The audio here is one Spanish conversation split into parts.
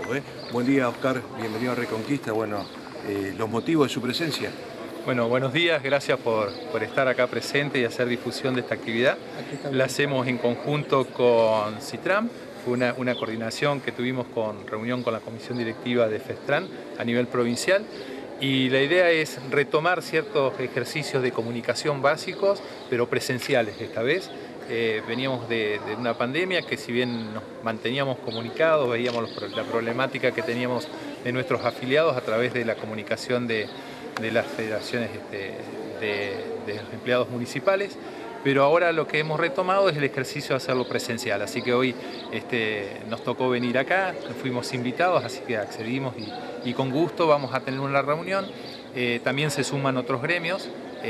tiempo. Buen día, Oscar, bienvenido a Reconquista. Bueno, los motivos de su presencia. Bueno, buenos días, gracias por estar acá presente y hacer difusión de esta actividad. La hacemos en conjunto con CITRAM, fue una coordinación que tuvimos con reunión con la comisión directiva de FESTRAN a nivel provincial. Y la idea es retomar ciertos ejercicios de comunicación básicos, pero presenciales esta vez. Veníamos de una pandemia que, si bien nos manteníamos comunicados, veíamos la problemática que teníamos de nuestros afiliados a través de la comunicación de las federaciones de los empleados municipales, pero ahora lo que hemos retomado es el ejercicio de hacerlo presencial, así que hoy nos tocó venir acá, fuimos invitados, así que accedimos y con gusto vamos a tener una reunión. También se suman otros gremios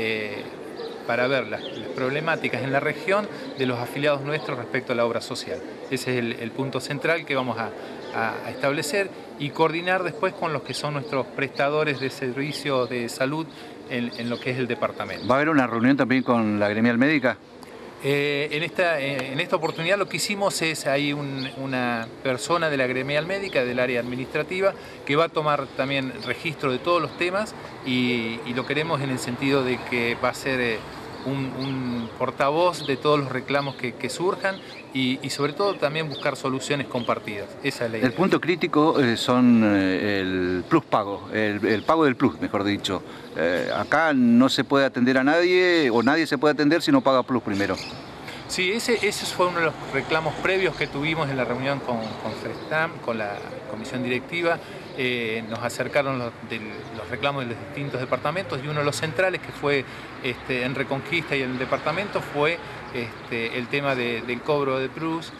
para ver las problemáticas en la región de los afiliados nuestros respecto a la obra social. Ese es el punto central que vamos a establecer y coordinar después con los que son nuestros prestadores de servicios de salud en lo que es el departamento. ¿Va a haber una reunión también con la gremial médica? En esta oportunidad lo que hicimos es, hay una persona de la gremial médica, del área administrativa, que va a tomar también registro de todos los temas y lo queremos en el sentido de que va a ser un portavoz de todos los reclamos que surjan y sobre todo también buscar soluciones compartidas. Esa es la idea. El punto crítico son el plus pago, el pago del plus, mejor dicho. Acá no se puede atender a nadie o nadie se puede atender si no paga plus primero. Sí, ese fue uno de los reclamos previos que tuvimos en la reunión con FESTRAN, con la comisión directiva. Nos acercaron los reclamos de los distintos departamentos y uno de los centrales que fue en Reconquista y en el departamento fue el tema del cobro de plus.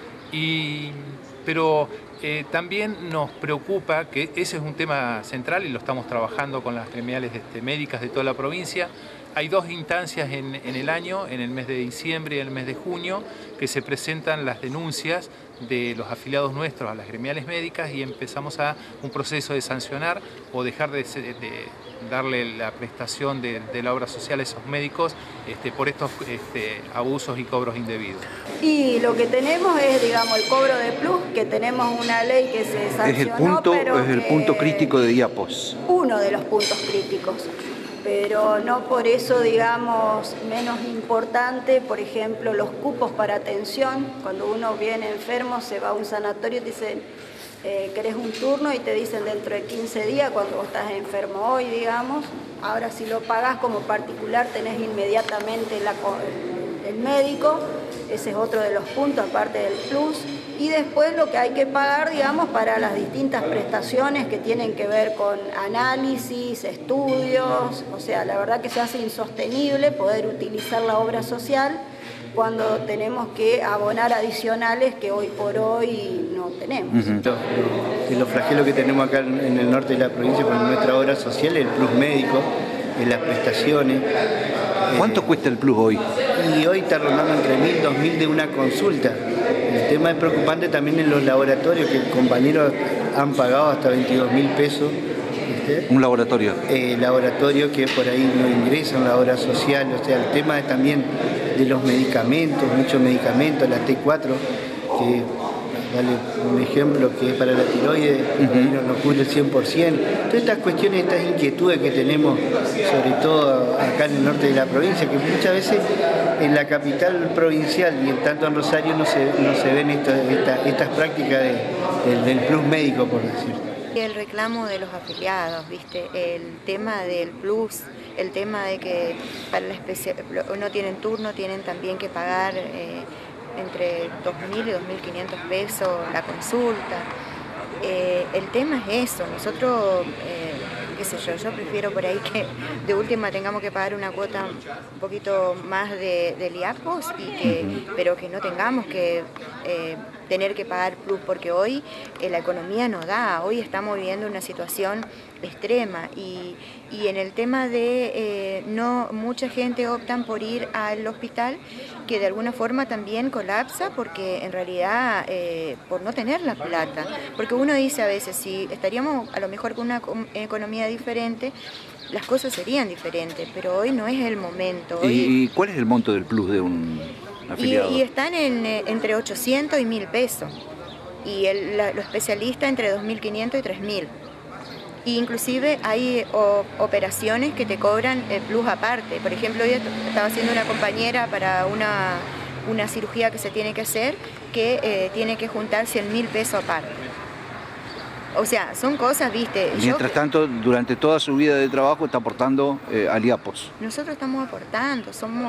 Pero también nos preocupa que ese es un tema central y lo estamos trabajando con las gremiales médicas de toda la provincia. Hay dos instancias en el año, en el mes de diciembre y en el mes de junio, que se presentan las denuncias de los afiliados nuestros a las gremiales médicas y empezamos un proceso de sancionar o dejar de darle la prestación de la obra social a esos médicos por estos abusos y cobros indebidos. Y lo que tenemos es, digamos, el cobro de plus, que tenemos una ley que se sancionó, es el punto crítico de IAPOS. Uno de los puntos críticos. Pero no por eso, digamos, menos importante, por ejemplo, los cupos para atención. Cuando uno viene enfermo, se va a un sanatorio y te dicen, querés un turno y te dicen dentro de 15 días, cuando vos estás enfermo hoy, digamos. Ahora, si lo pagás como particular, tenés inmediatamente el médico. Ese es otro de los puntos, aparte del plus. Y después lo que hay que pagar, digamos, para las distintas prestaciones que tienen que ver con análisis, estudios. O sea, la verdad que se hace insostenible poder utilizar la obra social cuando tenemos que abonar adicionales que hoy por hoy no tenemos. Los flagelos que tenemos acá en el norte de la provincia con nuestra obra social, el plus médico, en las prestaciones. ¿Cuánto cuesta el plus hoy? Y hoy está rondando entre 1.000 y 2.000 de una consulta. El tema es preocupante también en los laboratorios, que compañeros han pagado hasta 22.000 pesos. ¿Un laboratorio? Laboratorio que por ahí no ingresa en la obra social. O sea, el tema es también de los medicamentos, muchos medicamentos, la T4, que vale un ejemplo que es para la tiroides, que por ahí no cubre el 100%. Todas estas cuestiones, estas inquietudes que tenemos, sobre todo acá en el norte de la provincia, que muchas veces en la capital provincial y tanto en Rosario no se ven estas prácticas del plus médico, por decir. El reclamo de los afiliados, ¿viste? El tema del plus, el tema de que para no tienen turno, tienen también que pagar entre 2.000 y 2.500 pesos la consulta. El tema es eso, nosotros, qué sé yo prefiero por ahí que de última tengamos que pagar una cuota un poquito más del IAPOS, pero que no tengamos que tener que pagar plus, porque hoy la economía no da, hoy estamos viviendo una situación extrema y en el tema de no mucha gente optan por ir al hospital, que de alguna forma también colapsa porque en realidad por no tener la plata, porque uno dice a veces si estaríamos a lo mejor con una economía diferente las cosas serían diferentes, pero hoy no es el momento. ¿Y cuál es el monto del plus de un afiliado? Y están entre 800 y 1.000 pesos. y lo especialista entre 2.500 y 3.000. Inclusive hay operaciones que te cobran el plus aparte. Por ejemplo, hoy estaba haciendo una compañera para una cirugía que se tiene que hacer, que tiene que juntar 100.000 pesos aparte. O sea, son cosas, viste. Mientras tanto, durante toda su vida de trabajo está aportando al IAPOS. Nosotros estamos aportando,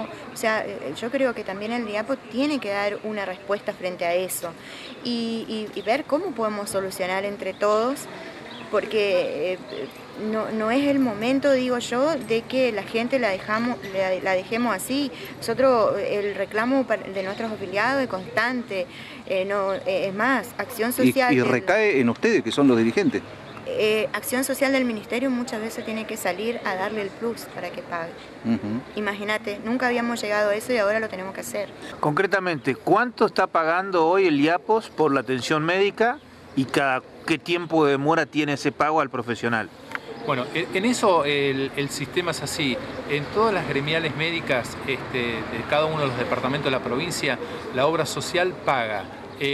yo creo que también el IAPOS tiene que dar una respuesta frente a eso y ver cómo podemos solucionar entre todos, porque no es el momento, digo yo, de que la gente la dejemos así. Nosotros, el reclamo de nuestros afiliados es constante, es más, Acción Social... Y recae en ustedes, que son los dirigentes. Acción Social del Ministerio muchas veces tiene que salir a darle el plus para que pague. Imagínate, nunca habíamos llegado a eso y ahora lo tenemos que hacer. Concretamente, ¿cuánto está pagando hoy el IAPOS por la atención médica y cada qué tiempo de demora tiene ese pago al profesional? Bueno, en eso el sistema es así. En todas las gremiales médicas de cada uno de los departamentos de la provincia, la obra social paga,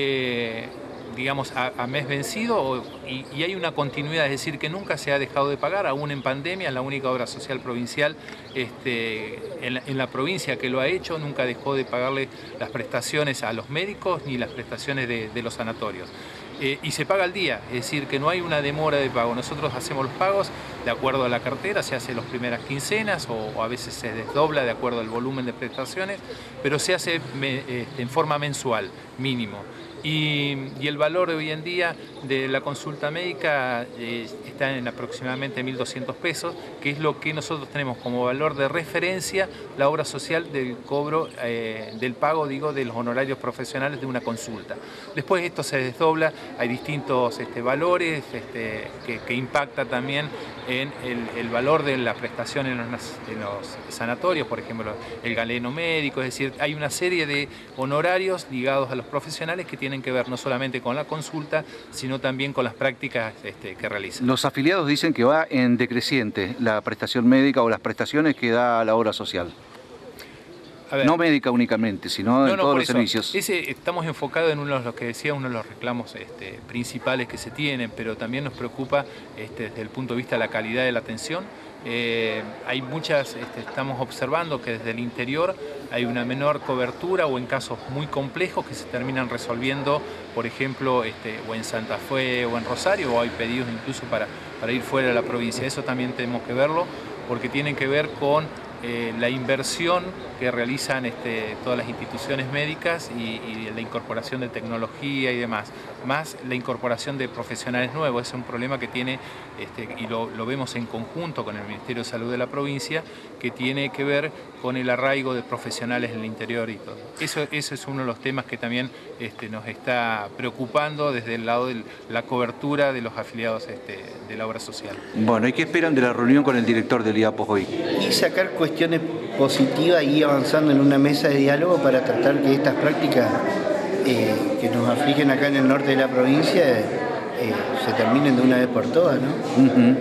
digamos, a mes vencido y hay una continuidad, es decir, que nunca se ha dejado de pagar, aún en pandemia, es la única obra social provincial en la provincia que lo ha hecho, nunca dejó de pagarle las prestaciones a los médicos ni las prestaciones de los sanatorios. Y se paga al día, es decir, que no hay una demora de pago. Nosotros hacemos los pagos de acuerdo a la cartera, se hace las primeras quincenas o a veces se desdobla de acuerdo al volumen de prestaciones, pero se hace en forma mensual, mínimo. Y el valor hoy en día de la consulta médica está en aproximadamente 1.200 pesos, que es lo que nosotros tenemos como valor de referencia, la obra social del cobro, del pago, digo, de los honorarios profesionales de una consulta. Después esto se desdobla, hay distintos valores que impacta también en el valor de la prestación en los sanatorios, por ejemplo, el galeno médico, es decir, hay una serie de honorarios ligados a los profesionales que tienen que ver no solamente con la consulta, sino también con las prácticas que realizan. Los afiliados dicen que va en decreciente la prestación médica o las prestaciones que da la obra social. Ver, no médica únicamente, sino en todos los servicios. Estamos enfocados en uno de los que decía, uno de los reclamos principales que se tienen, pero también nos preocupa desde el punto de vista de la calidad de la atención. Hay muchas, estamos observando que desde el interior hay una menor cobertura o en casos muy complejos que se terminan resolviendo, por ejemplo, o en Santa Fe o en Rosario, o hay pedidos incluso para ir fuera de la provincia. Eso también tenemos que verlo porque tiene que ver con la inversión que realizan todas las instituciones médicas y la incorporación de tecnología y demás, más la incorporación de profesionales nuevos. Es un problema que tiene, y lo vemos en conjunto con el Ministerio de Salud de la provincia, que tiene que ver con el arraigo de profesionales en el interior y todo. Eso es uno de los temas que también nos está preocupando desde el lado de la cobertura de los afiliados de la obra social. Bueno, ¿y qué esperan de la reunión con el director del IAPOS hoy? Y sacar cuestiones positivas y avanzando en una mesa de diálogo para tratar que estas prácticas que nos afligen acá en el norte de la provincia se terminen de una vez por todas, ¿no?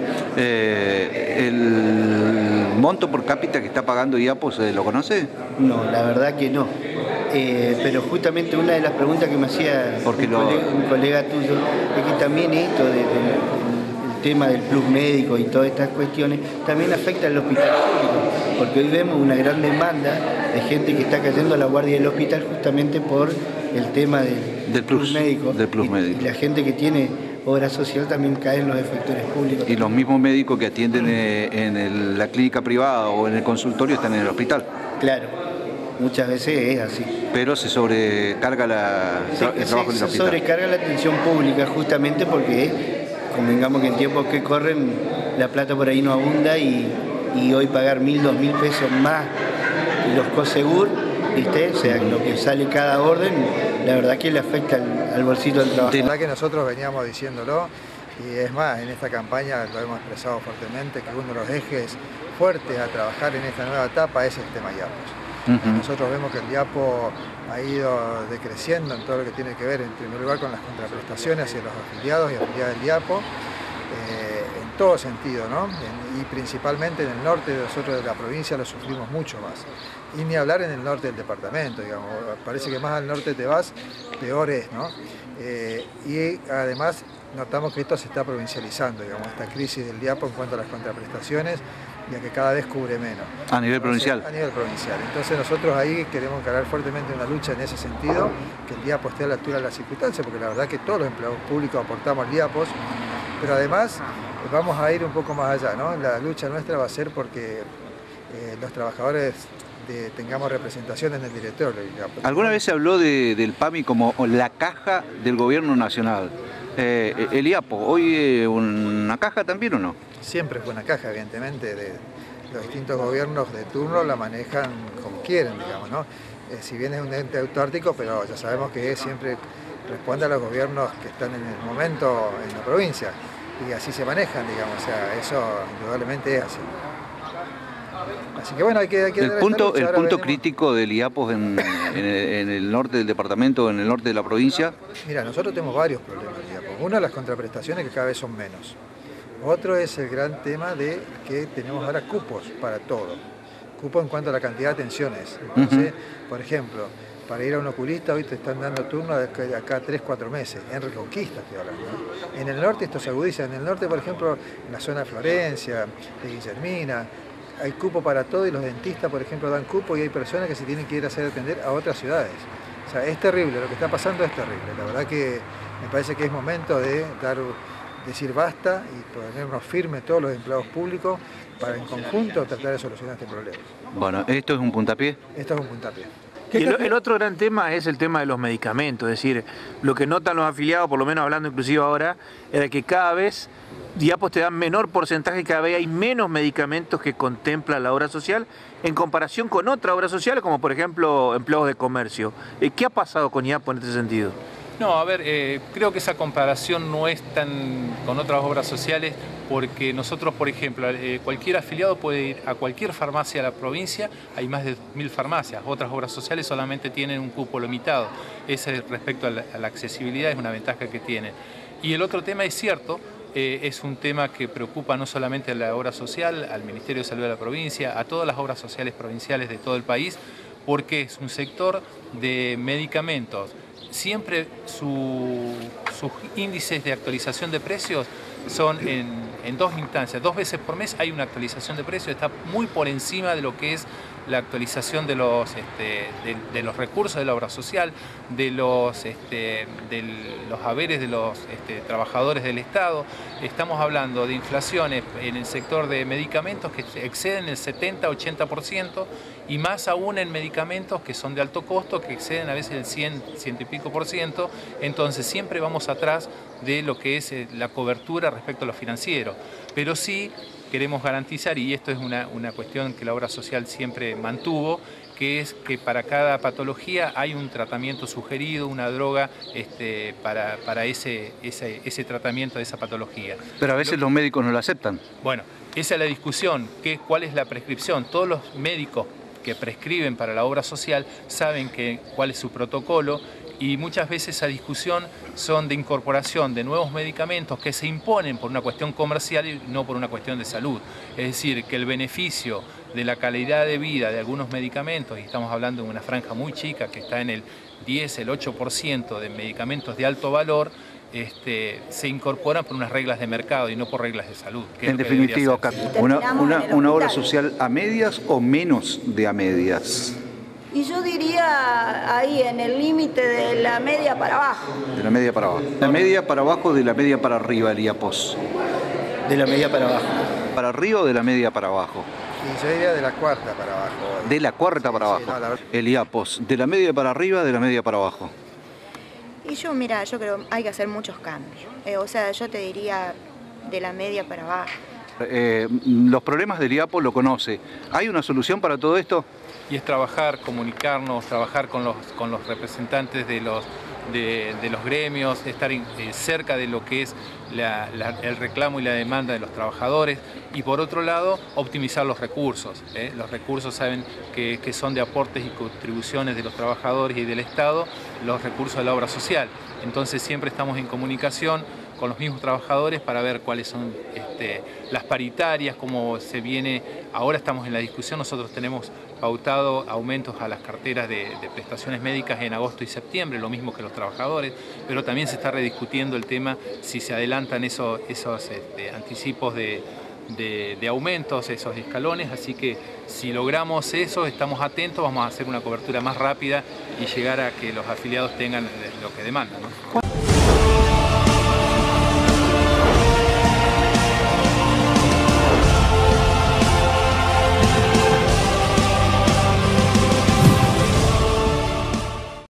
¿El monto por cápita que está pagando IAPOS lo conoce? No, la verdad que no. Pero justamente una de las preguntas que me hacía un colega tuyo es que también esto del tema del plus médico y todas estas cuestiones también afecta al hospital público, porque hoy vemos una gran demanda de gente que está cayendo a la guardia del hospital justamente por el tema del plus médico. Y la gente que tiene obra social también cae en los efectores públicos. Y los mismos médicos que atienden en la clínica privada o en el consultorio están en el hospital. Claro, muchas veces es así. Pero se sobrecarga el trabajo en el hospital. Se sobrecarga la atención pública justamente porque convengamos que en tiempos que corren la plata por ahí no abunda y hoy pagar 1.000, 2.000 pesos más los cosegur, ¿viste? O sea, lo que sale cada orden, la verdad que le afecta al bolsillo del trabajador. La verdad que nosotros veníamos diciéndolo y es más, en esta campaña lo hemos expresado fuertemente que uno de los ejes fuertes a trabajar en esta nueva etapa es el tema IAPOS. Nosotros vemos que el IAPO ha ido decreciendo en todo lo que tiene que ver, en primer lugar, con las contraprestaciones hacia los afiliados y afiliadas del IAPO, en todo sentido, ¿no? Y principalmente en el norte de nosotros de la provincia lo sufrimos mucho más. Y ni hablar en el norte del departamento, digamos, parece que más al norte te vas, peor es, ¿no? Y además notamos que esto se está provincializando, digamos, esta crisis del IAPO en cuanto a las contraprestaciones, ya que cada vez cubre menos. A nivel provincial. A nivel provincial. Entonces nosotros ahí queremos encarar fuertemente una lucha en ese sentido, que el IAPO esté a la altura de las circunstancias, porque la verdad que todos los empleados públicos aportamos IAPOs, pero además vamos a ir un poco más allá, ¿no? La lucha nuestra va a ser porque los trabajadores tengamos representación en el directorio del IAPO. ¿Alguna vez se habló del PAMI como la caja del gobierno nacional? ¿El IAPO hoy una caja también o no? Siempre fue una caja, evidentemente, los distintos gobiernos de turno la manejan como quieren, digamos, ¿no? Si bien es un ente autárquico, pero ya sabemos que siempre responde a los gobiernos que están en el momento en la provincia, y así se manejan, digamos, o sea, eso indudablemente es así. Así que bueno, hay que el punto crítico del IAPOS en el norte del departamento, en el norte de la provincia. Mira, nosotros tenemos varios problemas del IAPOS. Uno, las contraprestaciones, que cada vez son menos. Otro es el gran tema de que tenemos ahora cupos para todo. Cupos en cuanto a la cantidad de atenciones. Entonces, por ejemplo, para ir a un oculista hoy te están dando turno de acá 3-4 meses. En Reconquista estoy hablando, ¿no? En el norte esto se agudiza. En el norte, por ejemplo, en la zona de Florencia, de Guillermina, hay cupo para todo, y los dentistas, por ejemplo, dan cupo, y hay personas que se tienen que ir a hacer atender a otras ciudades. O sea, es terrible, lo que está pasando es terrible. La verdad que me parece que es momento de decir basta y ponernos firmes todos los empleados públicos para en conjunto tratar de solucionar este problema. Bueno, ¿esto es un puntapié? Esto es un puntapié. Y el otro gran tema es el tema de los medicamentos, es decir, lo que notan los afiliados, por lo menos hablando inclusive ahora, es que cada vez IAPOS te dan menor porcentaje, cada vez hay menos medicamentos que contempla la obra social en comparación con otras obras sociales, como por ejemplo empleados de comercio. ¿Qué ha pasado con IAPOS en este sentido? No, a ver, creo que esa comparación no es tan con otras obras sociales, porque nosotros, por ejemplo, cualquier afiliado puede ir a cualquier farmacia de la provincia, hay más de 1000 farmacias, otras obras sociales solamente tienen un cupo limitado. Ese respecto a la accesibilidad es una ventaja que tienen. Y el otro tema es cierto, es un tema que preocupa no solamente a la obra social, al Ministerio de Salud de la provincia, a todas las obras sociales provinciales de todo el país, porque es un sector de medicamentos. Siempre sus índices de actualización de precios son en dos instancias. 2 veces por mes hay una actualización de precios, está muy por encima de lo que es la actualización de los recursos de la obra social, de los haberes de los trabajadores del Estado. Estamos hablando de inflaciones en el sector de medicamentos que exceden el 70-80%, y más aún en medicamentos que son de alto costo, que exceden a veces el 100 y pico por ciento. Entonces siempre vamos atrás de lo que es la cobertura respecto a lo financiero. Pero sí queremos garantizar, y esto es una cuestión que la obra social siempre mantuvo, que es que para cada patología hay un tratamiento sugerido, una droga para ese tratamiento de esa patología. Pero a veces los médicos no lo aceptan. Bueno, esa es la discusión, cuál es la prescripción. Todos los médicos que prescriben para la obra social saben cuál es su protocolo, y muchas veces esa discusión son de incorporación de nuevos medicamentos que se imponen por una cuestión comercial y no por una cuestión de salud. Es decir, que el beneficio de la calidad de vida de algunos medicamentos, y estamos hablando de una franja muy chica que está en el 10, el 8% de medicamentos de alto valor, se incorporan por unas reglas de mercado y no por reglas de salud. En definitiva, una obra social a medias o menos de a medias. Y yo diría ahí en el límite de la media para abajo. De la media para abajo. ¿La media para abajo o de la media para arriba el IAPOS? De la media para abajo. ¿Para arriba o de la media para abajo? Y yo diría de la cuarta para abajo. De la cuarta para abajo. No, el IAPOS, ¿de la media para arriba o de la media para abajo? Y yo creo que hay que hacer muchos cambios. O sea, yo te diría de la media para abajo. Los problemas del IAPOS lo conoce. ¿Hay una solución para todo esto? Y es trabajar, comunicarnos, trabajar con los representantes de los gremios, estar cerca de lo que es el reclamo y la demanda de los trabajadores, y por otro lado optimizar los recursos. Los recursos saben que son de aportes y contribuciones de los trabajadores y del Estado, los recursos de la obra social. Entonces siempre estamos en comunicación con los mismos trabajadores para ver cuáles son las paritarias, cómo se viene. Ahora estamos en la discusión, nosotros tenemos pautado aumentos a las carteras de prestaciones médicas en agosto y septiembre, lo mismo que los trabajadores, pero también se está rediscutiendo el tema si se adelantan esos anticipos de aumentos, esos escalones, así que si logramos eso, estamos atentos, vamos a hacer una cobertura más rápida y llegar a que los afiliados tengan lo que demandan, ¿no?